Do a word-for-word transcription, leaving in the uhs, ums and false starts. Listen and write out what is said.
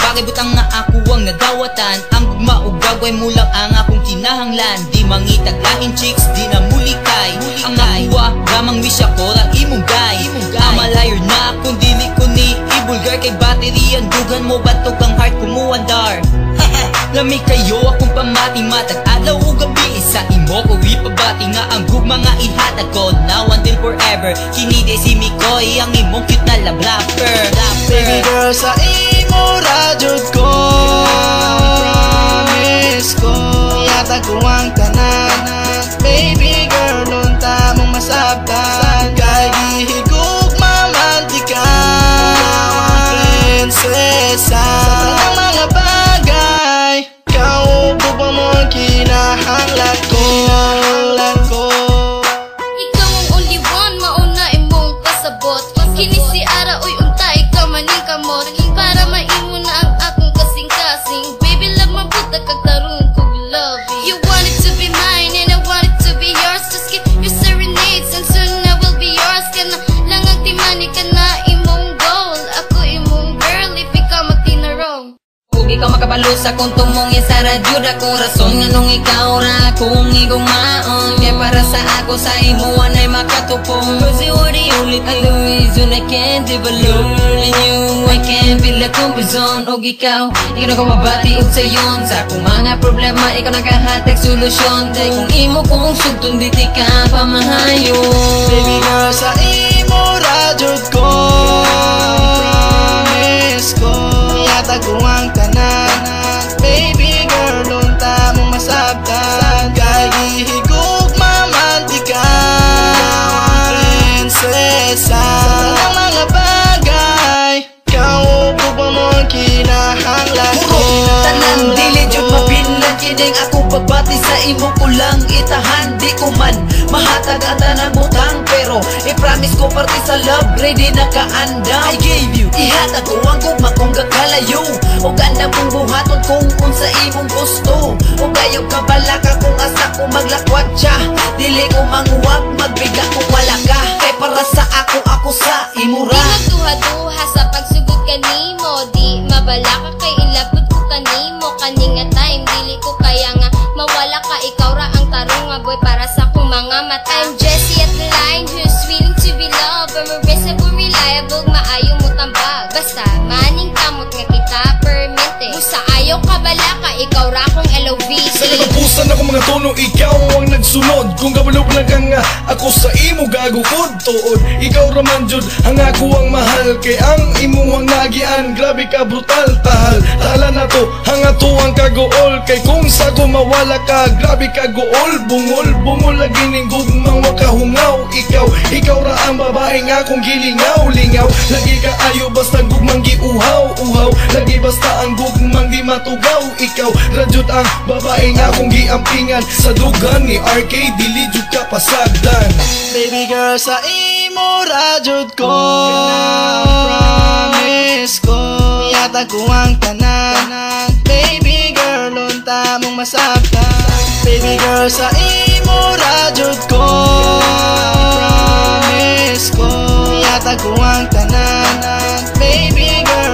Pakibutang nga ako ang nadawatan. Ang gugma o gagway mo lang ang akong kinahanglan. Di mangitag lain chicks, di na mulikay. Ang nakuha, gamang wish ako ra imong gay. Amalayor na kung dili ko ni ibulgar. Kay battery ang dugan mo, batog ang heart ko mo andar. Lami kayo akong pamati, matag adlaw o gabi. Sa imo ko ipabati nga ang gugma nga ihatag ko. Now and then forever, kinide si Mikoy, ang imong cute na love rapper. Baby girl, sa imo radyod ko, miss ko, yata ko ang tanan. Baby girl, lunta mong masabtan. Kay gihigog mamantika, prinsesa. Sa mga bagay, kaupo pa mo ang kinahanglan ko. Ikaw ang only one, mauna imong pasabot. Kini si Ara, uy untay ka maning kamot. Para maimo na ang akong kasing-kasing. Baby love mabuta kag tarong kog love. You want it to be mine and I want it to be yours. Just give your serenades and soon I will be yours. Kana lang ang timani ka na imong goal. Ako imong girl if ikaw magtinarong. Kung ikaw makabalo sa kuntong mong isa radyo ako rason nga nung ikaw ra akong igumaon. Kaya para sa ako sa imuan ay makatupong. Cause you are the only thing, the reason I can't develop. And you, I can't feel like kumbizon. Og ikaw, ikaw na kumabati og sayon. Sa akong mga problema, ikaw nakahatag solusyon. Dahil kung imo kong sugtong diti ka pamahayo. Baby girl, sa imo radyod ko, miss ko, yata ko ang tanan. Baby girl, lunta mong masabtan. Kay gihigog mamantika, prinsesa. Sa mga bagay, kaupo pa mo ang kinahanglan ko. Tanan dili jud mapinlan kining akong pagbati sa imo ko lang itahan. Di ko man mahatag ang tanan butang, pero i-promise ko parte sa love ready na kaandam. I gave you, ihatag ko ang gugma kong gakalayo. O ganda mong buhaton kung unsa imong gusto. O kayo kabalaka kung asa ko maglakwat siya. Dili ko manguwag, magbiga kung wala ka. Kay para sa ako, ako sa imura. Di magduha-duha sa pagsugod kanimo. Di mabala ka kay ilabot ko kanimo. Kaninga time, dili ko kaya nga mawala ka. Ikaw ra ang tarong nga boy para sa akong mga mata. I'm Jessie at the line who's willing to be loved. I'm irreversible, reliable, maayo mo tambag. Basta maning kamot nga kita permente. Busa ayaw ka bala ka, ikaw ra akong L O V. Sa nalapusan ako mga tono, ikaw ang nagsunod. Kung kabalo lang ka nga, ako sa imo gagukod tuod. Ikaw raman jud, ang ako ang mahal. Kay ang imo ang nagian, grabe ka brutal tahal. Tala na to, ang ato ang kagool. Kay kung sa ko mawala ka, grabe ka gool. Bungol, bungol lagi ning gugmang wakahungaw. Ikaw, ikaw ra ang babae nga kung gilingaw, lingaw. Lagi ka ayo basta gugmang giuhaw, uhaw. Lagi basta ang gugmang di matugaw. Ikaw, radyot ang babae nga kung giampingan. Sa dugan ni R K, dili jud ka pasagdan. Baby girl, sa imo radyod ko, miss ko, yata ko ang tanan. Baby girl, lunta mong masabtan. Baby girl, sa imo radyod ko, miss ko, yata ko ang tanan. Baby girl,